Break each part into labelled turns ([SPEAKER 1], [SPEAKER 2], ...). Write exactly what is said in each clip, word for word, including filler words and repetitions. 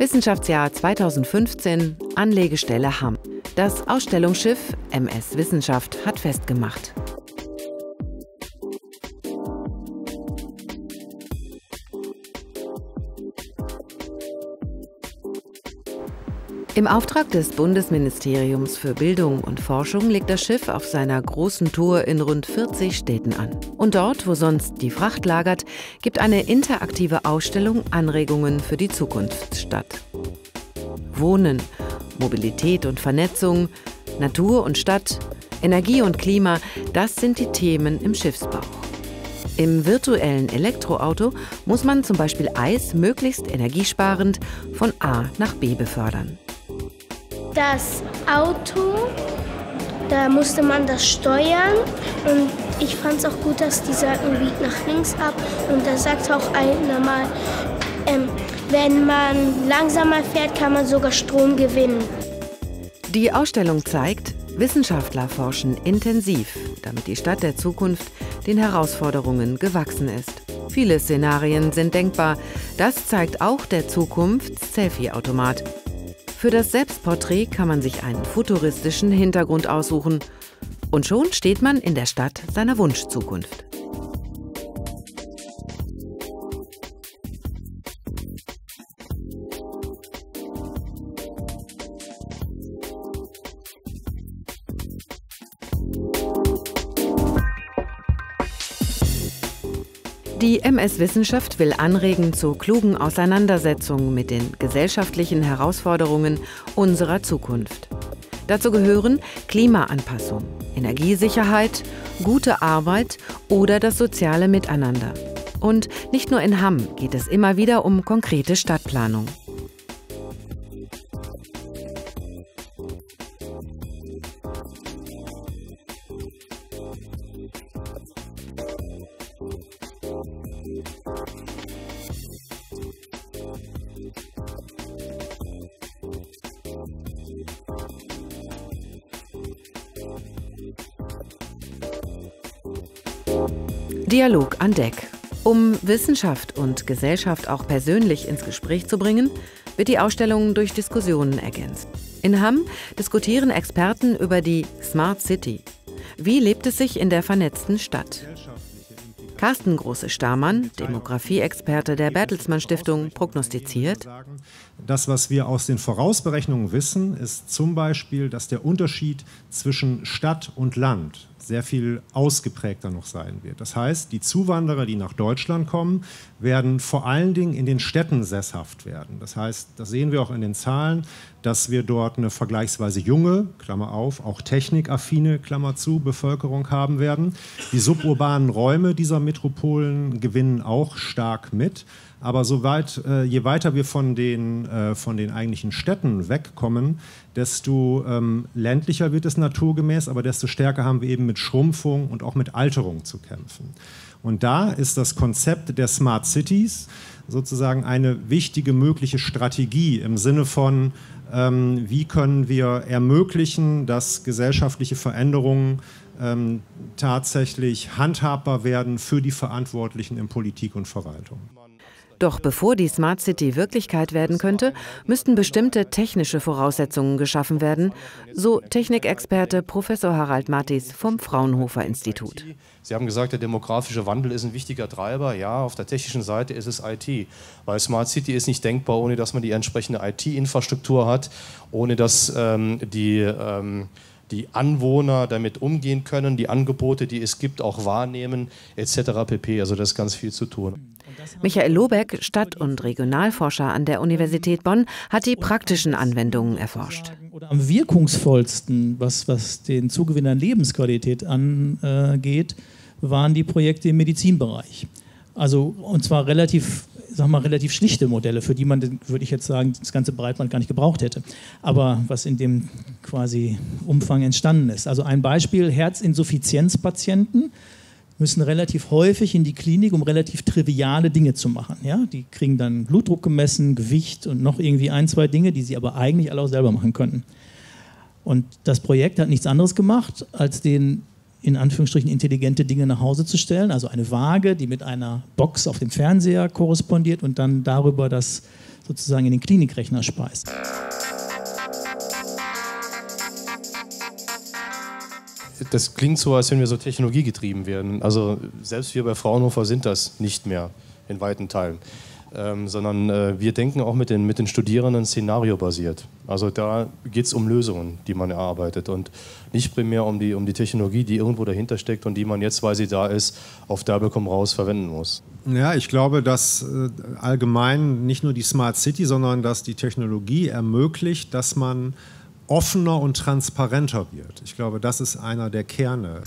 [SPEAKER 1] Wissenschaftsjahr zweitausendfünfzehn, Anlegestelle Hamm. Das Ausstellungsschiff M S Wissenschaft hat festgemacht. Im Auftrag des Bundesministeriums für Bildung und Forschung legt das Schiff auf seiner großen Tour in rund vierzig Städten an. Und dort, wo sonst die Fracht lagert, gibt eine interaktive Ausstellung Anregungen für die Zukunft statt. Wohnen, Mobilität und Vernetzung, Natur und Stadt, Energie und Klima, das sind die Themen im Schiffsbauch. Im virtuellen Elektroauto muss man zum Beispiel Eis möglichst energiesparend von A nach B befördern.
[SPEAKER 2] Das Auto, da musste man das steuern und ich fand es auch gut, dass die sagten, biegt nach links ab und da sagt auch einer mal, ähm, wenn man langsamer fährt, kann man sogar Strom gewinnen.
[SPEAKER 1] Die Ausstellung zeigt, Wissenschaftler forschen intensiv, damit die Stadt der Zukunft den Herausforderungen gewachsen ist. Viele Szenarien sind denkbar. Das zeigt auch der Zukunfts-Selfie-Automat. Für das Selbstporträt kann man sich einen futuristischen Hintergrund aussuchen. Und schon steht man in der Stadt seiner Wunschzukunft. Die M S Wissenschaft will anregen zu klugen Auseinandersetzungen mit den gesellschaftlichen Herausforderungen unserer Zukunft. Dazu gehören Klimaanpassung, Energiesicherheit, gute Arbeit oder das soziale Miteinander. Und nicht nur in Hamm geht es immer wieder um konkrete Stadtplanung. Dialog an Deck. Um Wissenschaft und Gesellschaft auch persönlich ins Gespräch zu bringen, wird die Ausstellung durch Diskussionen ergänzt. In Hamm diskutieren Experten über die Smart City. Wie lebt es sich in der vernetzten Stadt? Carsten Große-Starmann, Demografie-Experte der Bertelsmann Stiftung, prognostiziert:
[SPEAKER 3] Das, was wir aus den Vorausberechnungen wissen, ist zum Beispiel, dass der Unterschied zwischen Stadt und Land sehr viel ausgeprägter noch sein wird. Das heißt, die Zuwanderer, die nach Deutschland kommen, werden vor allen Dingen in den Städten sesshaft werden. Das heißt, das sehen wir auch in den Zahlen, dass wir dort eine vergleichsweise junge, Klammer auf, auch technikaffine, Klammer zu, Bevölkerung haben werden. Die suburbanen Räume dieser Metropolen gewinnen auch stark mit. Aber soweit, äh, je weiter wir von den, äh, von den eigentlichen Städten wegkommen, desto ähm, ländlicher wird es naturgemäß, aber desto stärker haben wir eben mit Schrumpfung und auch mit Alterung zu kämpfen. Und da ist das Konzept der Smart Cities sozusagen eine wichtige mögliche Strategie im Sinne von, ähm, wie können wir ermöglichen, dass gesellschaftliche Veränderungen ähm, tatsächlich handhabbar werden für die Verantwortlichen in Politik und Verwaltung.
[SPEAKER 1] Doch bevor die Smart City Wirklichkeit werden könnte, müssten bestimmte technische Voraussetzungen geschaffen werden, so Technikexperte Professor Harald Mattis vom Fraunhofer Institut.
[SPEAKER 4] Sie haben gesagt, der demografische Wandel ist ein wichtiger Treiber. Ja, auf der technischen Seite ist es I T, weil Smart City ist nicht denkbar, ohne dass man die entsprechende I T-Infrastruktur hat, ohne dass ähm, die ähm, die Anwohner damit umgehen können, die Angebote, die es gibt, auch wahrnehmen, et cetera pp. Also das ist ganz viel zu tun.
[SPEAKER 1] Michael Lobeck, Stadt- und Regionalforscher an der Universität Bonn, hat die praktischen Anwendungen erforscht.
[SPEAKER 5] Oder am wirkungsvollsten, was, was den Zugewinn an Lebensqualität angeht, waren die Projekte im Medizinbereich. Also, und zwar relativ, sag mal, relativ schlichte Modelle, für die man, würde ich jetzt sagen, das ganze Breitband gar nicht gebraucht hätte. Aber was in dem quasi Umfang entstanden ist. Also ein Beispiel: Herzinsuffizienzpatienten müssen relativ häufig in die Klinik, um relativ triviale Dinge zu machen. Ja? Die kriegen dann Blutdruck gemessen, Gewicht und noch irgendwie ein, zwei Dinge, die sie aber eigentlich alle auch selber machen könnten. Und das Projekt hat nichts anderes gemacht, als den in Anführungsstrichen intelligente Dinge nach Hause zu stellen, also eine Waage, die mit einer Box auf dem Fernseher korrespondiert und dann darüber das sozusagen in den Klinikrechner speist.
[SPEAKER 4] Das klingt so, als wenn wir so technologiegetrieben werden. Also selbst wir bei Fraunhofer sind das nicht mehr in weiten Teilen. Ähm, sondern äh, wir denken auch mit den, mit den Studierenden szenariobasiert. Also da geht es um Lösungen, die man erarbeitet und nicht primär um die, um die Technologie, die irgendwo dahinter steckt und die man jetzt, weil sie da ist, auf Derbe komm raus verwenden muss.
[SPEAKER 3] Ja, ich glaube, dass äh, allgemein nicht nur die Smart City, sondern dass die Technologie ermöglicht, dass man offener und transparenter wird. Ich glaube, das ist einer der Kerne.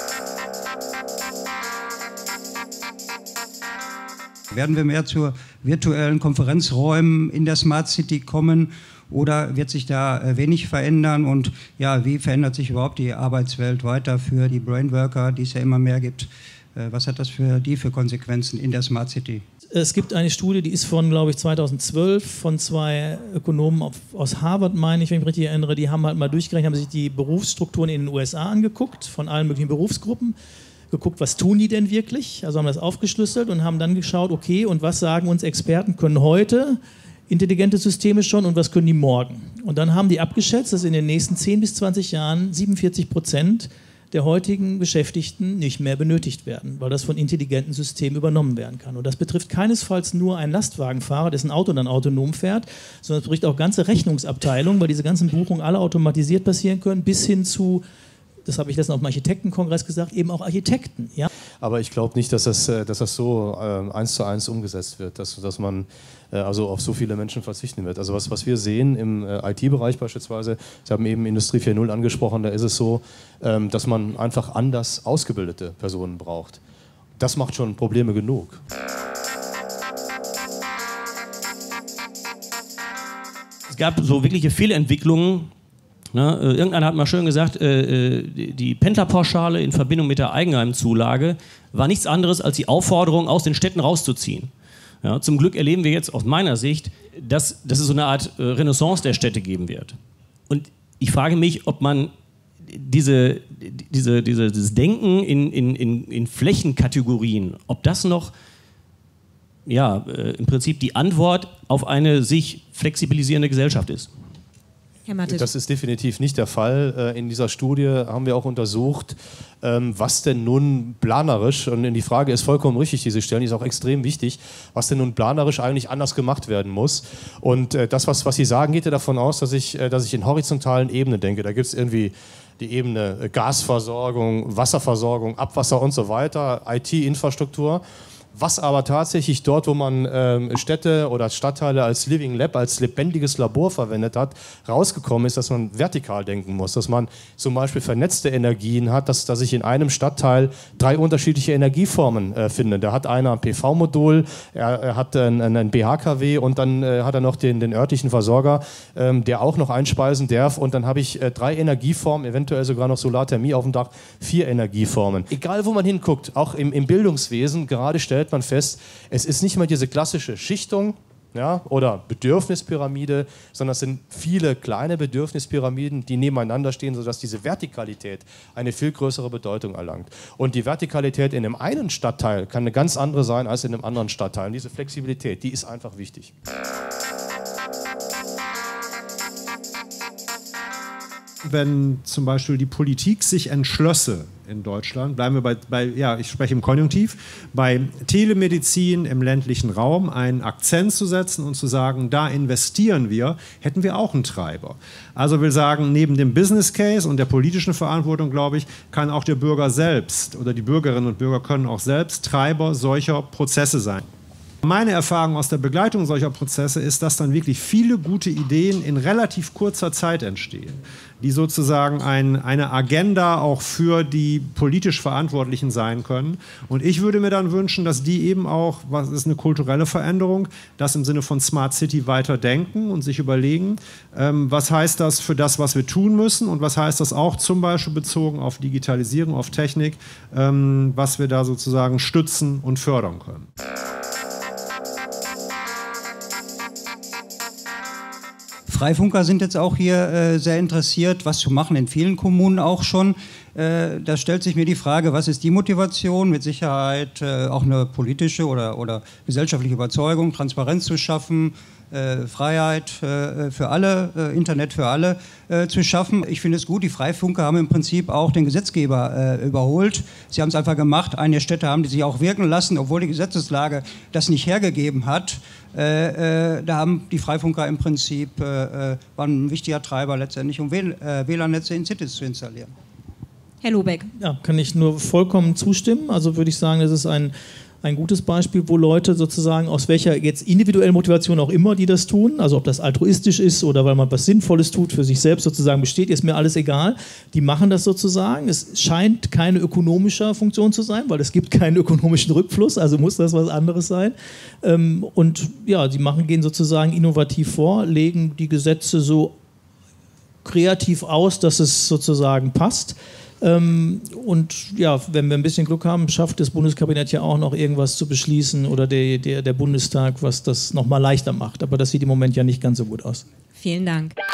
[SPEAKER 6] Werden wir mehr zu virtuellen Konferenzräumen in der Smart City kommen oder wird sich da wenig verändern? Und ja, wie verändert sich überhaupt die Arbeitswelt weiter für die Brainworker, die es ja immer mehr gibt? Was hat das für die für Konsequenzen in der Smart City?
[SPEAKER 5] Es gibt eine Studie, die ist von, glaube ich, zweitausendzwölf von zwei Ökonomen aus Harvard, meine ich, wenn ich mich richtig erinnere. Die haben halt mal durchgerechnet, haben sich die Berufsstrukturen in den U S A angeguckt, von allen möglichen Berufsgruppen. Geguckt, was tun die denn wirklich, also haben das aufgeschlüsselt und haben dann geschaut, okay, und was sagen uns Experten können heute intelligente Systeme schon und was können die morgen? Und dann haben die abgeschätzt, dass in den nächsten zehn bis zwanzig Jahren siebenundvierzig Prozent der heutigen Beschäftigten nicht mehr benötigt werden, weil das von intelligenten Systemen übernommen werden kann. Und das betrifft keinesfalls nur einen Lastwagenfahrer, dessen Auto dann autonom fährt, sondern es betrifft auch ganze Rechnungsabteilungen, weil diese ganzen Buchungen alle automatisiert passieren können, bis hin zu, das habe ich letztens auf dem Architektenkongress gesagt, eben auch Architekten. Ja?
[SPEAKER 4] Aber ich glaube nicht, dass das, dass das so äh, eins zu eins umgesetzt wird, dass, dass man äh, also auf so viele Menschen verzichten wird. Also was, was wir sehen im äh, I T-Bereich beispielsweise, Sie haben eben Industrie vier Punkt null angesprochen, da ist es so, ähm, dass man einfach anders ausgebildete Personen braucht. Das macht schon Probleme genug.
[SPEAKER 7] Es gab so wirkliche Fehlentwicklungen. Ne, äh, irgendeiner hat mal schön gesagt, äh, die, die Pendlerpauschale in Verbindung mit der Eigenheimzulage war nichts anderes als die Aufforderung, aus den Städten rauszuziehen. Ja, zum Glück erleben wir jetzt aus meiner Sicht, dass, dass es so eine Art äh, Renaissance der Städte geben wird. Und ich frage mich, ob man diese, diese, diese, dieses Denken in, in, in, in Flächenkategorien, ob das noch ja, äh, im Prinzip die Antwort auf eine sich flexibilisierende Gesellschaft ist.
[SPEAKER 4] Das ist definitiv nicht der Fall. In dieser Studie haben wir auch untersucht, was denn nun planerisch, und die Frage ist vollkommen richtig, die Sie stellen, die ist auch extrem wichtig, was denn nun planerisch eigentlich anders gemacht werden muss. Und das, was, was Sie sagen, geht ja davon aus, dass ich, dass ich in horizontalen Ebenen denke. Da gibt es irgendwie die Ebene Gasversorgung, Wasserversorgung, Abwasser und so weiter, I T-Infrastruktur. Was aber tatsächlich dort, wo man ähm, Städte oder Stadtteile als Living Lab, als lebendiges Labor verwendet hat, rausgekommen ist, dass man vertikal denken muss, dass man zum Beispiel vernetzte Energien hat, dass, dass ich in einem Stadtteil drei unterschiedliche Energieformen äh, finde. Da hat einer ein P V-Modul, er, er hat einen, einen B H K W und dann äh, hat er noch den, den örtlichen Versorger, ähm, der auch noch einspeisen darf, und dann habe ich äh, drei Energieformen, eventuell sogar noch Solarthermie auf dem Dach, vier Energieformen. Egal, wo man hinguckt, auch im, im Bildungswesen, gerade stellt man fest, es ist nicht mehr diese klassische Schichtung, ja, oder Bedürfnispyramide, sondern es sind viele kleine Bedürfnispyramiden, die nebeneinander stehen, sodass diese Vertikalität eine viel größere Bedeutung erlangt. Und die Vertikalität in einem einen Stadtteil kann eine ganz andere sein als in einem anderen Stadtteil. Und diese Flexibilität, die ist einfach wichtig.
[SPEAKER 3] Wenn zum Beispiel die Politik sich entschlösse in Deutschland, bleiben wir bei, bei, ja, ich spreche im Konjunktiv, bei Telemedizin im ländlichen Raum einen Akzent zu setzen und zu sagen, da investieren wir, hätten wir auch einen Treiber. Also will sagen, neben dem Business Case und der politischen Verantwortung, glaube ich, kann auch der Bürger selbst oder die Bürgerinnen und Bürger können auch selbst Treiber solcher Prozesse sein. Meine Erfahrung aus der Begleitung solcher Prozesse ist, dass dann wirklich viele gute Ideen in relativ kurzer Zeit entstehen, die sozusagen ein, eine Agenda auch für die politisch Verantwortlichen sein können. Und ich würde mir dann wünschen, dass die eben auch, was ist eine kulturelle Veränderung, das im Sinne von Smart City weiter denken und sich überlegen, ähm, was heißt das für das, was wir tun müssen, und was heißt das auch zum Beispiel bezogen auf Digitalisierung, auf Technik, ähm, was wir da sozusagen stützen und fördern können.
[SPEAKER 6] Freifunker sind jetzt auch hier äh, sehr interessiert, was zu machen, in vielen Kommunen auch schon. Äh, da stellt sich mir die Frage, was ist die Motivation? Mit Sicherheit äh, auch eine politische oder, oder gesellschaftliche Überzeugung, Transparenz zu schaffen, äh, Freiheit äh, für alle, äh, Internet für alle äh, zu schaffen. Ich finde es gut, die Freifunker haben im Prinzip auch den Gesetzgeber äh, überholt. Sie haben es einfach gemacht. Einige Städte haben die sich auch wirken lassen, obwohl die Gesetzeslage das nicht hergegeben hat. Äh, äh, da haben die Freifunker im Prinzip, äh, waren ein wichtiger Treiber letztendlich, um W L A N-Netze in Cities zu installieren.
[SPEAKER 8] Herr Lobeck.
[SPEAKER 5] Ja, kann ich nur vollkommen zustimmen. Also würde ich sagen, das ist ein, ein gutes Beispiel, wo Leute sozusagen aus welcher jetzt individuellen Motivation auch immer die das tun, also ob das altruistisch ist oder weil man was Sinnvolles tut, für sich selbst sozusagen besteht, ist mir alles egal. Die machen das sozusagen. Es scheint keine ökonomische Funktion zu sein, weil es gibt keinen ökonomischen Rückfluss, also muss das was anderes sein. Und ja, die machen, gehen sozusagen innovativ vor, legen die Gesetze so kreativ aus, dass es sozusagen passt. Ähm, und ja, wenn wir ein bisschen Glück haben, schafft das Bundeskabinett ja auch noch irgendwas zu beschließen oder der, der, der Bundestag, was das nochmal leichter macht. Aber das sieht im Moment ja nicht ganz so gut aus.
[SPEAKER 8] Vielen Dank.